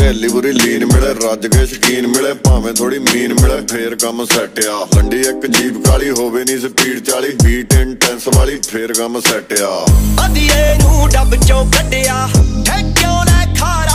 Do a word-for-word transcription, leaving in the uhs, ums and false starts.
सहेली बुरी लीन मिले, रज के शकीन मिले, भावें थोड़ी मीन मिले, फिर कम सैट आ। गंडी एक जीप काली होवे नी स्पीड चाली, बीट इंटेंस वाली, फिर कम सैट आ। अदिए नू डब चो कड्डिया, ठेक्यों ले खारा